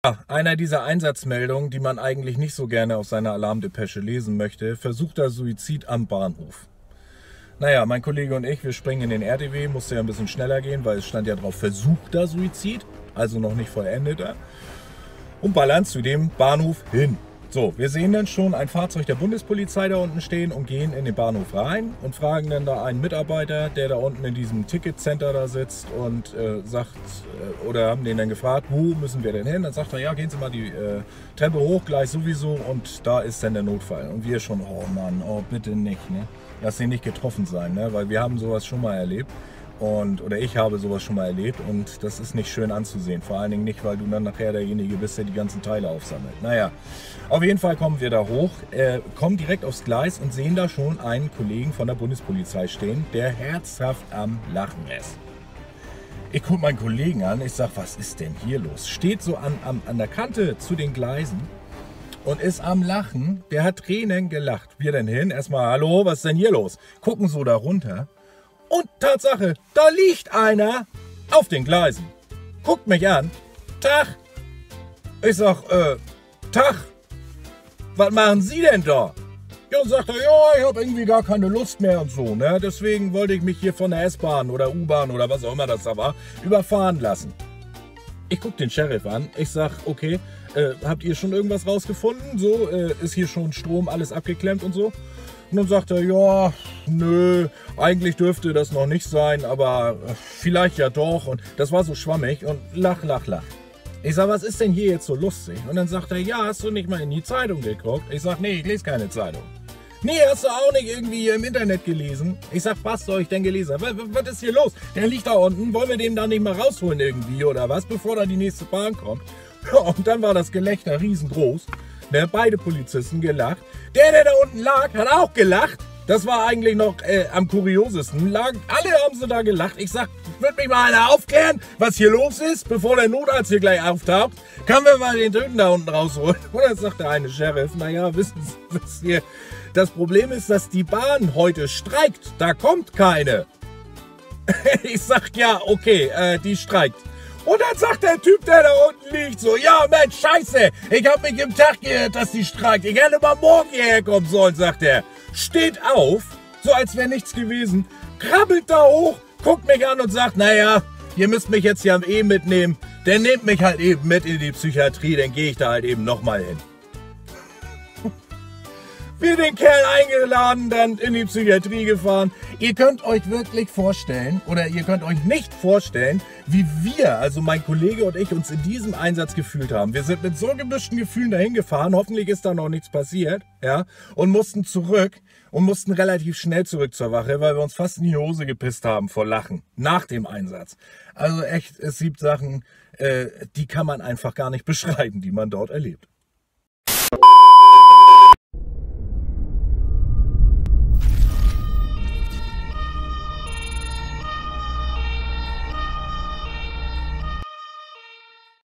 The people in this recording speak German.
Einer dieser Einsatzmeldungen, die man eigentlich nicht so gerne auf seiner Alarmdepesche lesen möchte: versuchter Suizid am Bahnhof. Naja, mein Kollege und ich, wir springen in den RTW, musste ja ein bisschen schneller gehen, weil es stand ja drauf versuchter Suizid, also noch nicht vollendeter, und ballern zu dem Bahnhof hin. So, wir sehen dann schon ein Fahrzeug der Bundespolizei da unten stehen und gehen in den Bahnhof rein und fragen dann da einen Mitarbeiter, der da unten in diesem Ticketcenter da sitzt, und sagt, oder haben den dann gefragt, wo müssen wir denn hin? Dann sagt er, ja, gehen Sie mal die Treppe hoch, gleich sowieso, und da ist dann der Notfall. Und wir schon, oh Mann, oh bitte nicht, ne? Lass ihn nicht getroffen sein, ne? Weil wir haben sowas schon mal erlebt. Oder ich habe sowas schon mal erlebt, und das ist nicht schön anzusehen. Vor allen Dingen nicht, weil du dann nachher derjenige bist, der die ganzen Teile aufsammelt. Naja, auf jeden Fall kommen wir da hoch, kommen direkt aufs Gleis und sehen da schon einen Kollegen von der Bundespolizei stehen, der herzhaft am Lachen ist. Ich gucke meinen Kollegen an, ich sage, was ist denn hier los? Steht so an der Kante zu den Gleisen und ist am Lachen. Der hat Tränen gelacht. Wir dann hin, erstmal, hallo, was ist denn hier los? Gucken so da runter. Und Tatsache, da liegt einer auf den Gleisen. Guckt mich an. Tag. Ich sag, Tag. Was machen Sie denn da? Ja, sagt er, ja, ich habe irgendwie gar keine Lust mehr und so, ne? Deswegen wollte ich mich hier von der S-Bahn oder U-Bahn oder was auch immer das da war, überfahren lassen. Ich guck den Sheriff an. Ich sag, okay, habt ihr schon irgendwas rausgefunden? So, ist hier schon Strom, alles abgeklemmt und so? Und dann sagt er, ja, nö, eigentlich dürfte das noch nicht sein, aber vielleicht ja doch. Und das war so schwammig und lach. Ich sag, was ist denn hier jetzt so lustig? Und dann sagt er, ja, hast du nicht mal in die Zeitung geguckt? Ich sag, nee, ich lese keine Zeitung. Nee, hast du auch nicht irgendwie im Internet gelesen? Ich sag, was soll ich denn gelesen haben? Was ist hier los? Der liegt da unten, wollen wir den da nicht mal rausholen irgendwie oder was, bevor da die nächste Bahn kommt? Ja, und dann war das Gelächter riesengroß. Ne, beide Polizisten gelacht. Der da unten lag, hat auch gelacht. Das war eigentlich noch am kuriosesten. Alle haben sie da gelacht. Ich sag, wird mich mal einer aufklären, was hier los ist, bevor der Notarzt hier gleich auftaucht. Können wir mal den Töten da unten rausholen? Und dann sagt der eine Sheriff, naja, wissen Sie, das Problem ist, dass die Bahn heute streikt. Da kommt keine. Ich sag, ja, okay, die streikt. Und dann sagt der Typ, der da unten liegt, so, ja Mensch, scheiße, ich hab mich im Tag geirrt, dass die streikt. Ich hätte mal morgen hierher kommen sollen, sagt er. Steht auf, so als wäre nichts gewesen, krabbelt da hoch, guckt mich an und sagt, naja, ihr müsst mich jetzt ja mitnehmen. Der nehmt mich halt eben mit in die Psychiatrie, dann gehe ich da halt eben nochmal hin. Wir den Kerl eingeladen, dann in die Psychiatrie gefahren. Ihr könnt euch wirklich vorstellen, oder ihr könnt euch nicht vorstellen, wie wir, also mein Kollege und ich, uns in diesem Einsatz gefühlt haben. Wir sind mit so gemischten Gefühlen dahin gefahren, hoffentlich ist da noch nichts passiert, ja, und mussten zurück und mussten relativ schnell zurück zur Wache, weil wir uns fast in die Hose gepisst haben vor Lachen, nach dem Einsatz. Also echt, es gibt Sachen, die kann man einfach gar nicht beschreiben, die man dort erlebt.